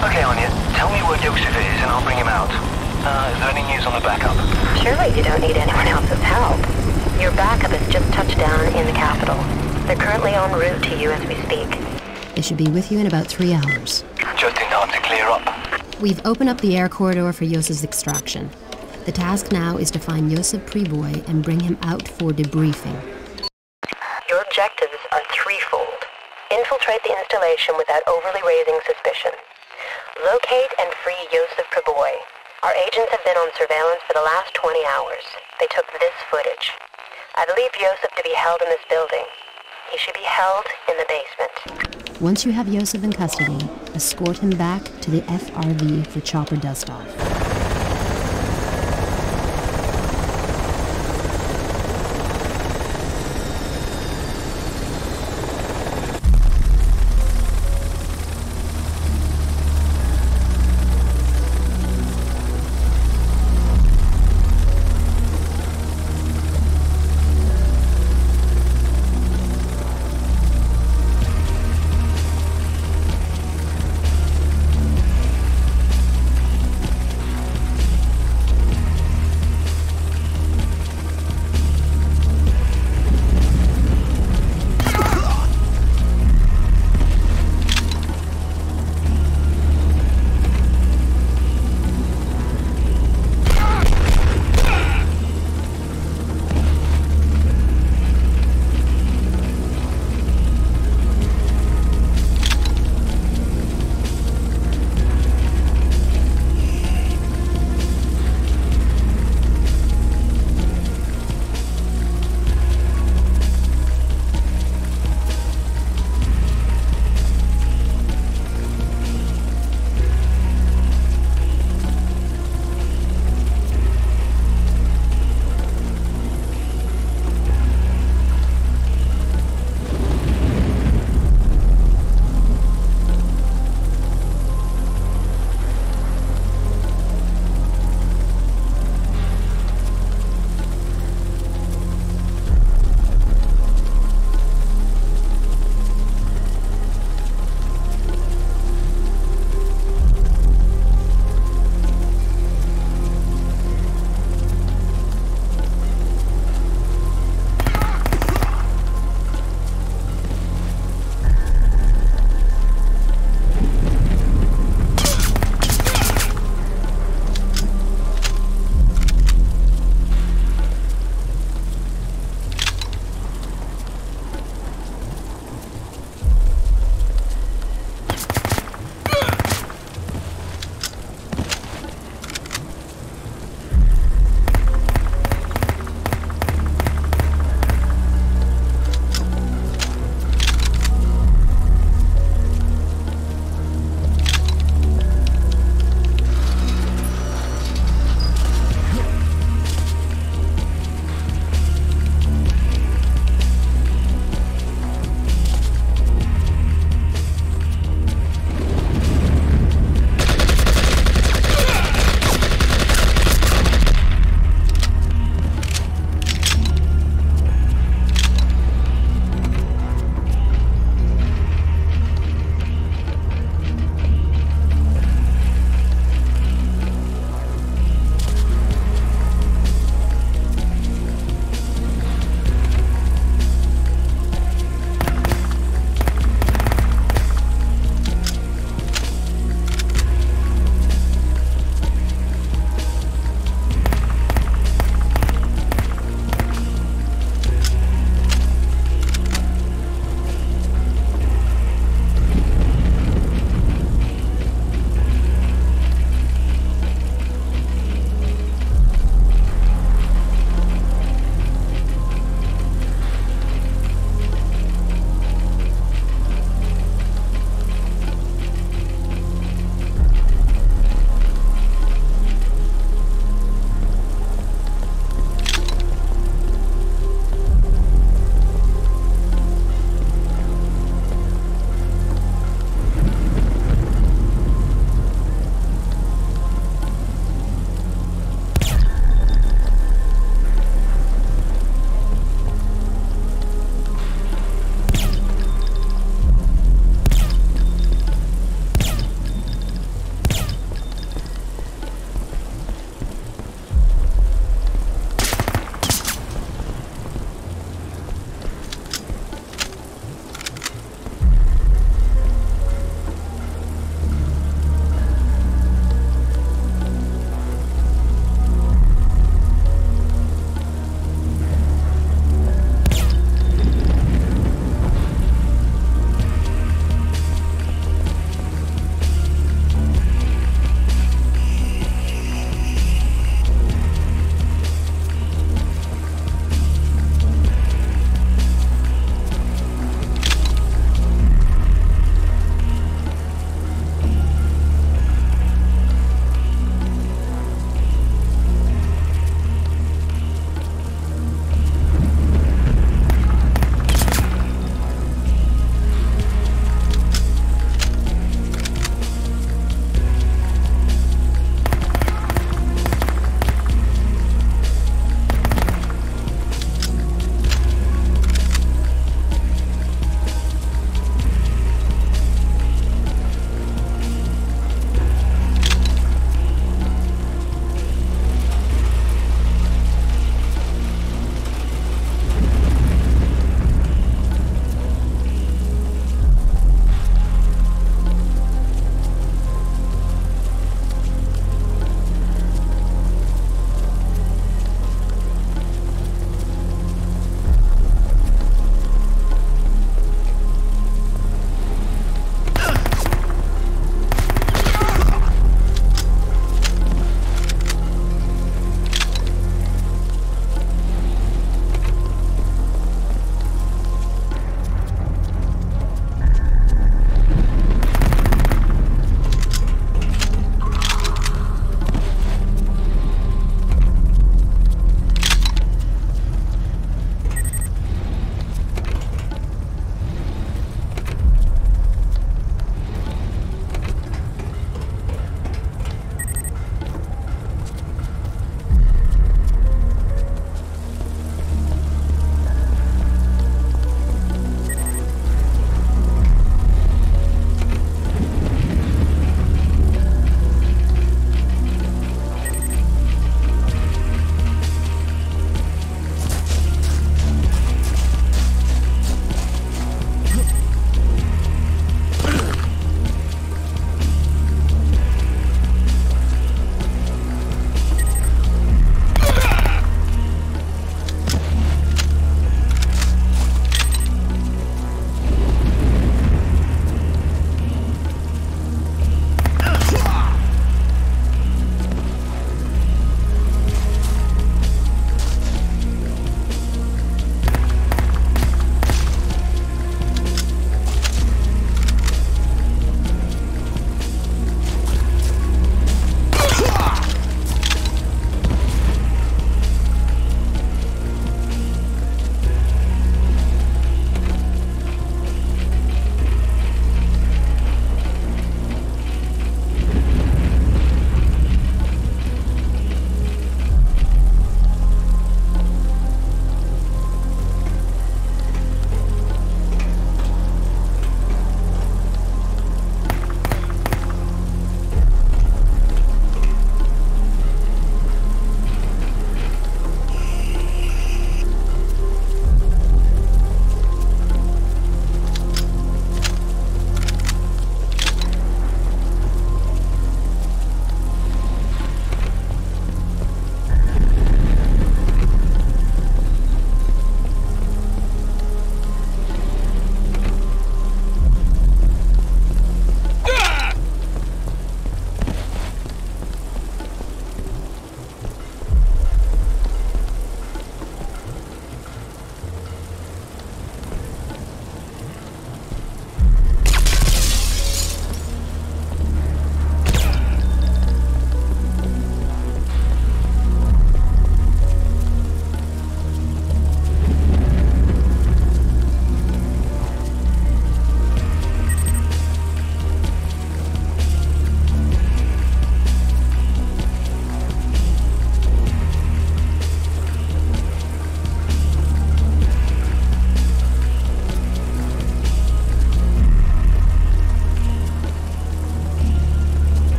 Okay, Anya, tell me where Yosef is and I'll bring him out. Is there any news on the backup? Surely you don't need anyone else's help. Your backup has just touched down in the capital. They're currently en route to you as we speak. They should be with you in about 3 hours. Just in time to clear up. We've opened up the air corridor for Yosef's extraction. The task now is to find Yosef Preboy and bring him out for debriefing. Your objectives are threefold. Infiltrate the installation without overly raising suspicion. Locate and free Yosef Preboy. Our agents have been on surveillance for the last 20 hours. They took this footage. I believe Yosef to be held in this building. He should be held in the basement. Once you have Yosef in custody, escort him back to the FRV for chopper dust-off.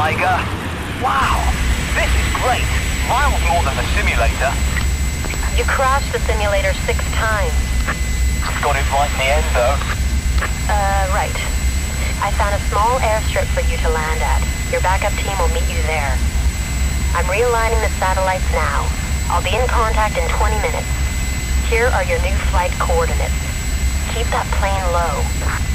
Tiger. Wow, this is great. Miles more than the simulator. You crashed the simulator 6 times. Got it right in the end, though. Right. I found a small airstrip for you to land at. Your backup team will meet you there. I'm realigning the satellites now. I'll be in contact in 20 minutes. Here are your new flight coordinates. Keep that plane low.